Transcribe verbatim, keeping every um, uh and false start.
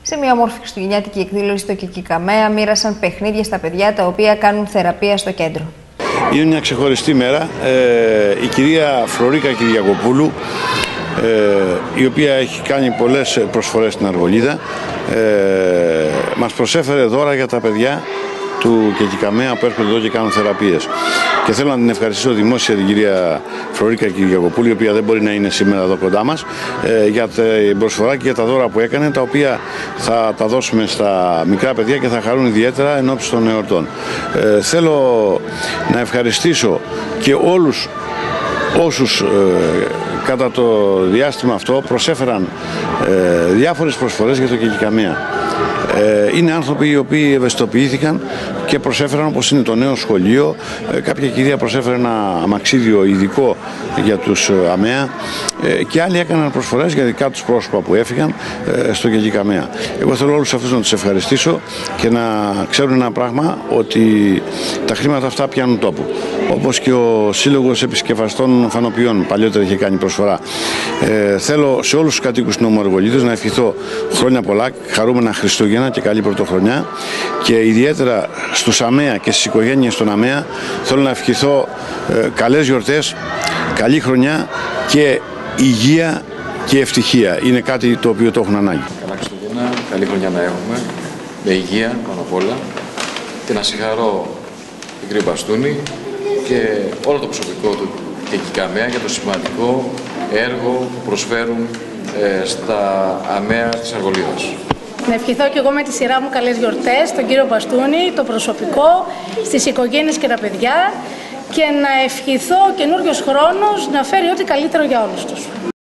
Σε μια όμορφη χριστουγεννιάτικη εκδήλωση στο Κεκικαμέα μοίρασαν παιχνίδια στα παιδιά τα οποία κάνουν θεραπεία στο κέντρο. Είναι μια ξεχωριστή μέρα. Ε, η κυρία Φλωρίκα Κυριακοπούλου, ε, η οποία έχει κάνει πολλές προσφορές στην Αργολίδα, ε, μας προσέφερε δώρα για τα παιδιά του Κεκικαμέα που έρχονται εδώ και κάνουν θεραπείες. Και θέλω να την ευχαριστήσω δημόσια την κυρία Φλωρίκα Κυριακοπούλου, η οποία δεν μπορεί να είναι σήμερα εδώ κοντά μας, ε, για την προσφορά και για τα δώρα που έκανε, τα οποία θα τα δώσουμε στα μικρά παιδιά και θα χαρούν ιδιαίτερα εν ώψη των εορτών. Ε, θέλω να ευχαριστήσω και όλους όσους ε, κατά το διάστημα αυτό προσέφεραν ε, διάφορες προσφορές για το Κεκικαμέα. Ε, είναι άνθρωποι οι οποίοι ευαισθητοποιήθηκαν και προσέφεραν, όπως είναι το νέο σχολείο. Ε, κάποια κυρία προσέφερε ένα αμαξίδιο ειδικό για τους ΑΜΕΑ ε, και άλλοι έκαναν προσφορές για δικά τους πρόσωπα που έφυγαν ε, στο Κεκικαμέα. Εγώ θέλω όλους αυτούς να τους ευχαριστήσω και να ξέρουν ένα πράγμα, ότι τα χρήματα αυτά πιάνουν τόπο. Όπως και ο Σύλλογος Επισκευαστών Φανοποιών παλιότερα είχε κάνει προσφορά. Ε, θέλω σε όλους τους κατοίκους του νομού Αργολίδος να ευχηθώ χρόνια πολλά, χαρούμενα Χριστούγεννα και καλή πρωτοχρονιά, και ιδιαίτερα στους ΑΜΕΑ και στις οικογένειες των ΑΜΕΑ θέλω να ευχηθώ ε, καλές γιορτές, καλή χρονιά και υγεία και ευτυχία. Είναι κάτι το οποίο το έχουν ανάγκη. Καλά Χριστούγεννα, καλή χρονιά να έχουμε, με υγεία πάνω απ' όλα, και να συγχαρώ την κυρία Μπαστούνη και όλο το προσωπικό του Κεκικαμέα για το σημαντικό έργο που προσφέρουν ε, στα ΑΜΕΑ της Αργολίδας. Να ευχηθώ και εγώ με τη σειρά μου καλές γιορτές στον κύριο Μπαστούνη, το προσωπικό, στις οικογένειες και τα παιδιά, και να ευχηθώ ο καινούριος χρόνος να φέρει ό,τι καλύτερο για όλους τους.